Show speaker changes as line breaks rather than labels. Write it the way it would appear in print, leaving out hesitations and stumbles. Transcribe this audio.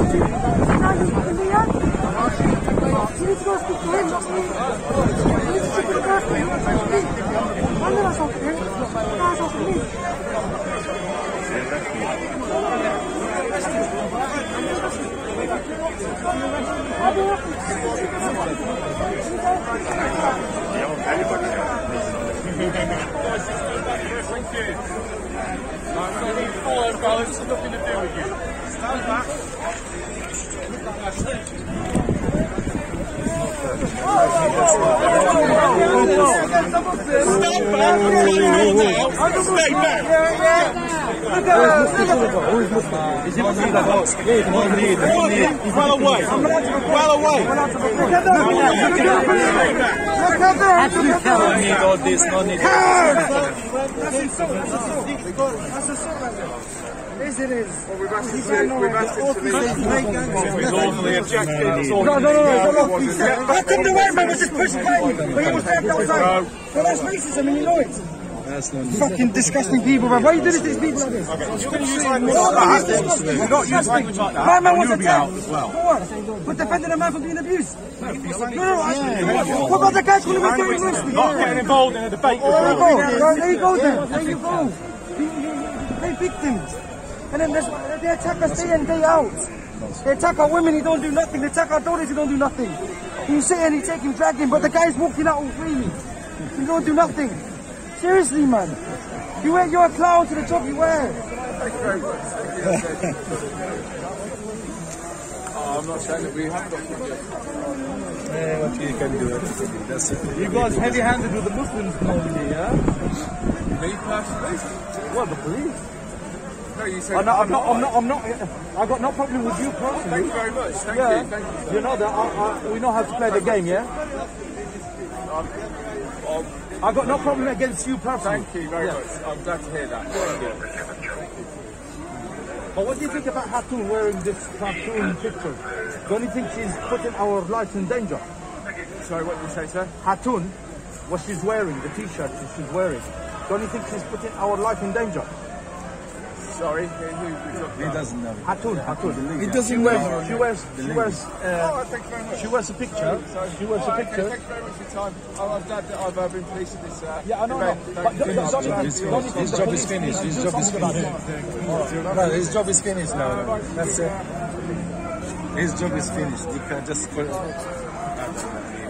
Nothing to do with you. Stand back. Stay back. He's well away. Well away.
No need all this, no need.
Yes, it is.
Well, we've asked him to leave. We lawfully objected.
No. How come the white man was just pushing by you? But he was left outside. Well, that's racism and you know it.
That's not
Fucking disgusting people, bro. Why are you doing this to these people like this?
You're going to use language like that. You're not using language like that.
My man was
You'll be out
attacked.
as well.
For what? For defending a man from being abused. No. What about the guys who were getting arrested?
Not getting involved in a debate.
There you go then. There you go. They victims. And then they attack us day in, day out. They attack our women, he don't do nothing. They attack our daughters, he don't do nothing. You sit and he take him, drag him, but the guy's walking out all freely. He don't do nothing. Seriously, man. You're a clown to the job you wear.
Thank you very much. I'm not saying that we haven't got to do
what you can do. That's it.
You guys heavy-handed with the Muslims normally, yeah?
Me personally?
Well, the police.
No, you said
I'm not. I got no problem with you personally.
Thank you very much. Thank you.
You know that we know how to play the game, yeah? I got no problem against you personally.
Thank you very much. I'm glad to hear that.
But what do you think about Hatun wearing this cartoon picture? Don't you think she's putting our lives in danger?
Sorry, what did you say, sir?
Hatun, what she's wearing, the t-shirt she's wearing, don't you think she's putting our life in danger?
Sorry,
He doesn't know.
Hatun.
He doesn't know.
She wears
thank you very much.
she wears a picture. She wears a picture.
Thank you very much for your time. I'm glad that I've been policing this
Yeah, I know.
event.
But
His job is finished. His job is finished. No, his job is finished now. That's it. His job is finished. You can just put it.